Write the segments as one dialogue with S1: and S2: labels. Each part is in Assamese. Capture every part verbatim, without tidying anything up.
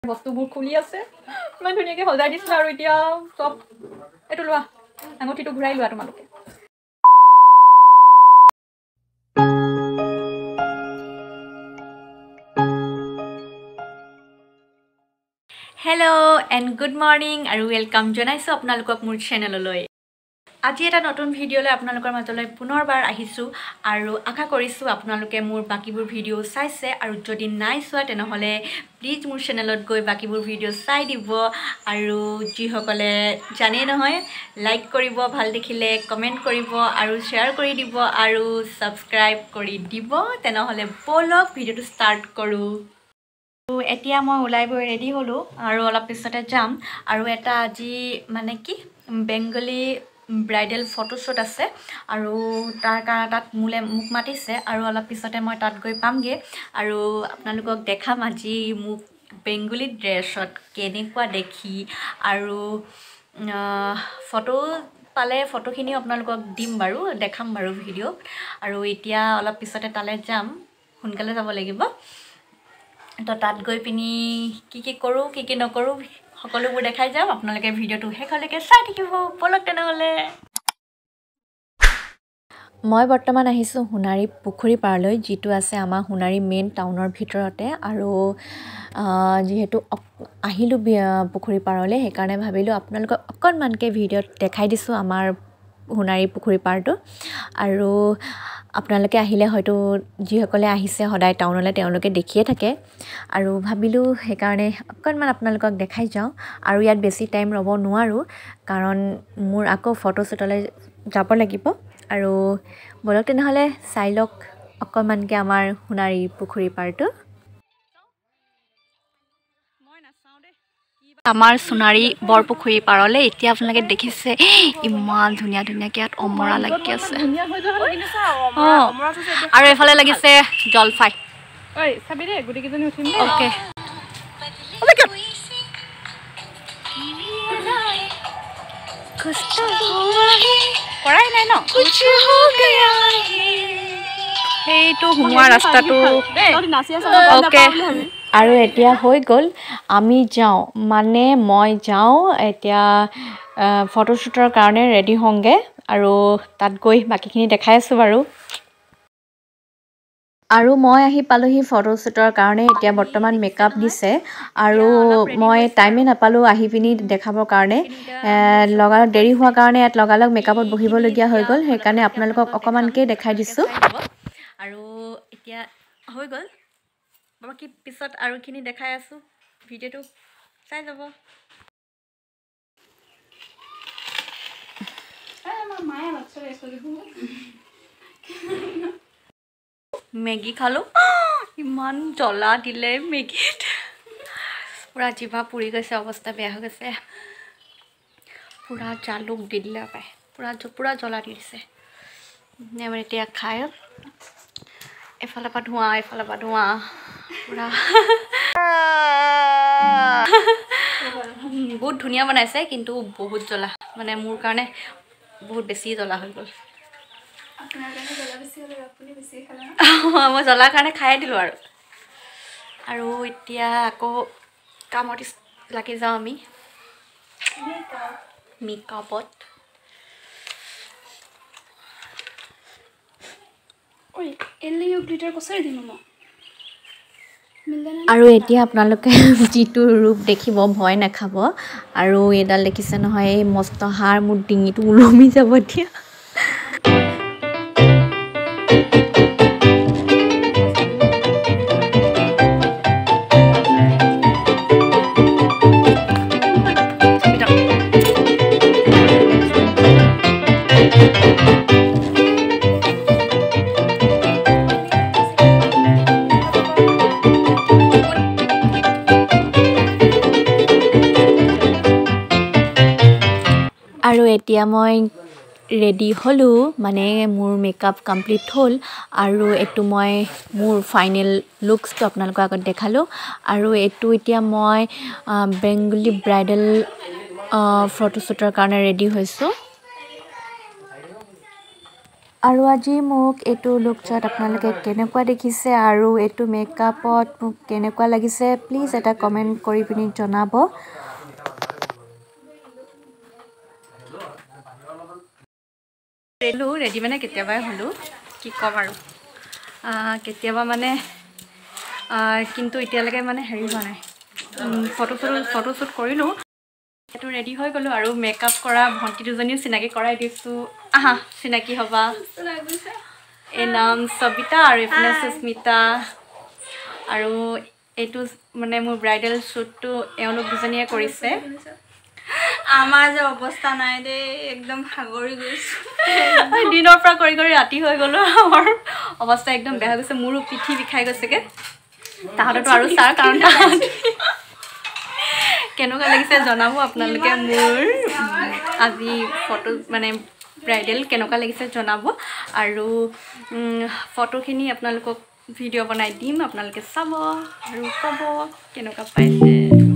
S1: বস্তুবোৰ খুলি আছে ইমান ধুনীয়াকৈ সজাই দিছিল আৰু এতিয়া চব এইটো লোৱা আঙুঠিটো ঘূৰাই লোৱা তোমালোকে হেল্ল' এণ্ড গুড মৰ্ণিং আৰু ৱেলকাম জনাইছোঁ আপোনালোকক মোৰ চেনেললৈ আজি এটা নতুন ভিডিঅ'লৈ আপোনালোকৰ মাজলৈ পুনৰবাৰ আহিছোঁ আৰু আশা কৰিছোঁ আপোনালোকে মোৰ বাকিবোৰ ভিডিঅ' চাইছে আৰু যদি নাই চোৱা তেনেহ'লে প্লিজ মোৰ চেনেলত গৈ বাকিবোৰ ভিডিঅ' চাই দিব আৰু যিসকলে জানে নহয় লাইক কৰিব ভাল দেখিলে কমেণ্ট কৰিব আৰু শ্বেয়াৰ কৰি দিব আৰু ছাবস্ক্ৰাইব কৰি দিব তেনেহ'লে ব'লক ভিডিঅ'টো ষ্টাৰ্ট কৰোঁ এতিয়া মই ওলাই গৈ ৰেডি হ'লোঁ আৰু অলপ পিছতে যাম আৰু এটা আজি মানে কি বেংগলী ব্ৰাইডেল ফটোশ্বুট আছে আৰু তাৰ কাৰণে তাত মোলে মোক মাতিছে আৰু অলপ পিছতে মই তাত গৈ পামগৈ আৰু আপোনালোকক দেখাম আজি মোক বেংগলী ড্ৰেছত কেনেকুৱা দেখি আৰু ফটো পালে ফটোখিনিও আপোনালোকক দিম বাৰু দেখাম বাৰু ভিডিঅ' আৰু এতিয়া অলপ পিছতে তালৈ যাম সোনকালে যাব লাগিব তো তাত গৈ পিনি কি কি কৰোঁ কি কি নকৰোঁ সকলোবোৰ দেখাই যাম আপোনালোকে ভিডিঅ'টো শেষলৈকে চাই থাকিব বলক তেনেহ'লে মই বৰ্তমান আহিছোঁ সোণাৰী পুখুৰী পাৰলৈ যিটো আছে আমাৰ সোণাৰী মেইন টাউনৰ ভিতৰতে আৰু যিহেতু আহিলোঁ পুখুৰী পাৰলৈ সেইকাৰণে ভাবিলোঁ আপোনালোকক অকণমানকৈ ভিডিঅ'ত দেখাই দিছোঁ আমাৰ সোণাৰী পুখুৰী পাৰটো আৰু আপোনালোকে আহিলে হয়তো যিসকলে আহিছে সদায় টাউনলৈ তেওঁলোকে দেখিয়ে থাকে আৰু ভাবিলোঁ সেইকাৰণে অকণমান আপোনালোকক দেখাই যাওঁ আৰু ইয়াত বেছি টাইম ৰ'ব নোৱাৰোঁ কাৰণ মোৰ আকৌ ফটোশ্বুটলৈ যাব লাগিব আৰু বলক তেনেহ'লে চাই লওক অকণমানকৈ আমাৰ সোণাৰী পুখুৰী পাৰটো আমাৰ সোণাৰী বৰপুখুৰী পাৰলৈ এতিয়া আপোনালোকে দেখিছে ইমান ধুনীয়া ধুনীয়াকৈ ইয়াত অমৰা লাগি আছে অঁ আৰু এইফালে লাগিছে জলফাই অ'কে কৰাই নাই ন সেইটো সোমোৱা ৰাস্তাটো অ'কে আৰু এতিয়া হৈ গ'ল আমি যাওঁ মানে মই যাওঁ এতিয়া ফটোশ্বুটৰ কাৰণে ৰেডি হওঁগৈ আৰু তাত গৈ বাকীখিনি দেখাই আছোঁ বাৰু আৰু মই আহি পালোহি ফটোশ্বুটৰ কাৰণে এতিয়া বৰ্তমান মেকআপ দিছে আৰু মই টাইমেই নাপালোঁ আহি পিনি দেখাবৰ কাৰণে লগালগ দেৰি হোৱাৰ কাৰণে ইয়াত লগালগ মেকআপত বহিবলগীয়া হৈ গ'ল সেইকাৰণে আপোনালোকক অকণমানকৈ দেখাই দিছোঁ আৰু এতিয়া হৈ গ'ল বাকী পিছত আৰুখিনি দেখাই আছোঁ ভিডিঅ'টো চাই যাব মেগী খালোঁ ইমান জ্বলা দিলে মেগীত পূৰা জিভা পুৰি গৈছে অৱস্থা বেয়া হৈ গৈছে পূৰা জালুক দি দিলে পায় পূৰা পূৰা জ্বলা দি দিছে আমাৰ এতিয়া খাই এফালৰ পৰা ধোঁৱা এফালৰ পৰা ধোঁৱা পূৰা বহুত ধুনীয়া বনাইছে কিন্তু বহুত জ্বলা মানে মোৰ কাৰণে বহুত বেছি জ্বলা হৈ গ'ল মই জ্বলাৰ কাৰণে খাই দিলোঁ আৰু আৰু এতিয়া আকৌ কামত লাগি যাওঁ আমি মেকআপত আৰু এতিয়া আপোনালোকে যিটো ৰূপ দেখিব ভয় নাখাব আৰু এইডাল দেখিছে নহয় এই মস্ত হাড় মোৰ ডিঙিটো ওলমি যাব এতিয়া আৰু এতিয়া মই ৰেডি হ'লোঁ মানে মোৰ মেকআপ কমপ্লিট হ'ল আৰু এইটো মই মোৰ ফাইনেল লুকছটো আপোনালোকৰ আগত দেখালোঁ আৰু এইটো এতিয়া মই বেংগলী ব্ৰাইডেল ফটোশ্বুটৰ কাৰণে ৰেডি হৈছোঁ আৰু আজি মোক এইটো লুকছত আপোনালোকে কেনেকুৱা দেখিছে আৰু এইটো মেকআপত মোক কেনেকুৱা লাগিছে প্লিজ এটা কমেণ্ট কৰি পিনি জনাব। ৰেলো ৰেডি মানে কেতিয়াবাই হ'লো কি ক'ম আৰু কেতিয়াবা মানে কিন্তু এতিয়ালৈকে মানে হেৰি হোৱা নাই ফটোশ্বুট ফটোশ্বুট কৰিলোঁ এইটো ৰেডি হৈ গ'লোঁ আৰু মেকআপ কৰা ভণ্টি দুজনীও চিনাকি কৰাই দিছোঁ আহা চিনাকি হ'বা এই নাম সবিতা আৰু এইফালে সুস্মিতা আৰু এইটো মানে মোৰ ব্ৰাইডেল শ্বুটটো এওঁলোক দুজনীয়ে কৰিছে
S2: আমাৰ যে অৱস্থা নাই দে একদম ভাগৰি গৈছো
S1: দিনৰ পৰা কৰি কৰি ৰাতি হৈ গ'লো আমাৰ অৱস্থা একদম বেয়া হৈ গৈছে মোৰো পিঠি বিষাই গৈছেগে তাহাঁততো আৰু চাৰ কাৰণ কেনেকুৱা লাগিছে জনাব আপোনালোকে মোৰ আজি ফটো মানে ব্ৰাইডেল কেনেকুৱা লাগিছে জনাব আৰু ফটোখিনি আপোনালোকক ভিডিঅ' বনাই দিম আপোনালোকে চাব আৰু ক'ব কেনেকুৱা পাইছে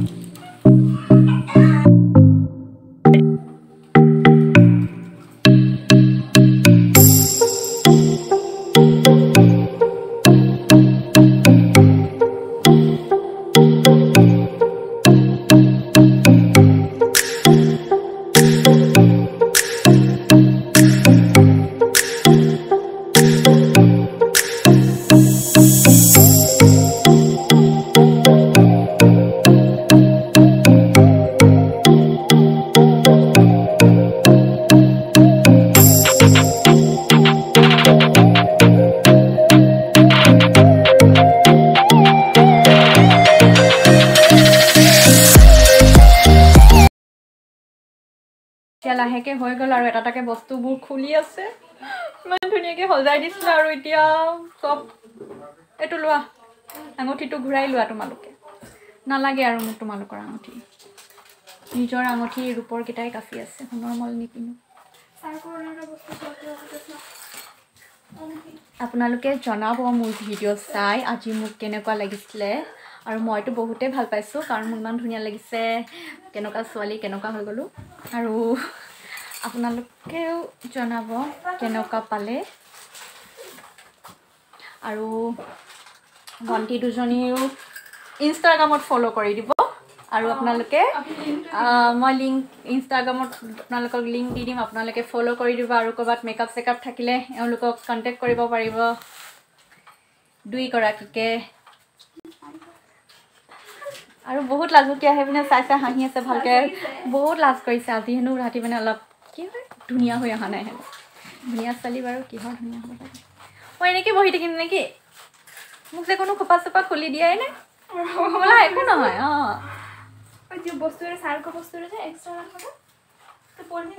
S1: এতিয়া লাহেকৈ হৈ গ'ল আৰু এটা এটাকৈ বস্তুবোৰ খুলি আছে ইমান ধুনীয়াকৈ সজাই দিছিলে আৰু এতিয়া চব এইটো লোৱা আঙুঠিটো ঘূৰাই লোৱা তোমালোকে নালাগে আৰু মোক তোমালোকৰ আঙুঠি নিজৰ আঙুঠি ৰূপৰ কেইটাই কাফি আছে সোণৰ মল নিপিনো আপোনালোকে জনাব মোৰ ভিডিঅ' চাই আজি মোক কেনেকুৱা লাগিছিলে আৰু মইতো বহুতেই ভাল পাইছোঁ কাৰণ মোৰ ইমান ধুনীয়া লাগিছে কেনেকুৱা ছোৱালী কেনেকুৱা হৈ গ'লোঁ আৰু আপোনালোকেও জনাব কেনেকুৱা পালে আৰু ভণ্টি দুজনীও ইনষ্টাগ্ৰামত ফ'ল' কৰি দিব আৰু আপোনালোকে মই লিংক ইনষ্টাগ্ৰামত আপোনালোকক লিংক দি দিম আপোনালোকে ফ'ল' কৰি দিব আৰু ক'ৰবাত মেকআপ চেকআপ থাকিলে এওঁলোকক কণ্টেক্ট কৰিব পাৰিব দুইগৰাকীকে আৰু বহুত লাজুকীয়া আহি পিনে চাই চাই হাঁহি আছে ভালকৈ বহুত লাজ কৰিছে আজি হেনো ৰাতি মানে অলপ কি হয় ধুনীয়া হৈ অহা নাই হেনো ধুনীয়া ছোৱালী বাৰু কিহৰ ধুনীয়া হ'ব লাগে মই এনেকৈ বহি থাকিম নেকি মোক যে কোনো খোপা চোপা খুলি দিয়াই নাই বোলা একো নহয় অঁ
S2: বস্তুৰে চাৰ্কৰ বস্তুৰে যে এক্সট্ৰা ৰাখা তো পঢ়ি